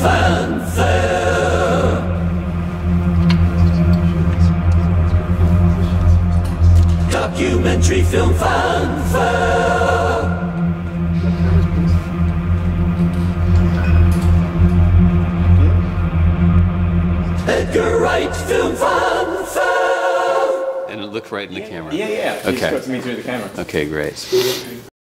fanfare. Documentary film fanfare. Edgar Wright film fanfare. And it looked right in the camera. Yeah. Okay. He spoke to me through the camera. Okay, great.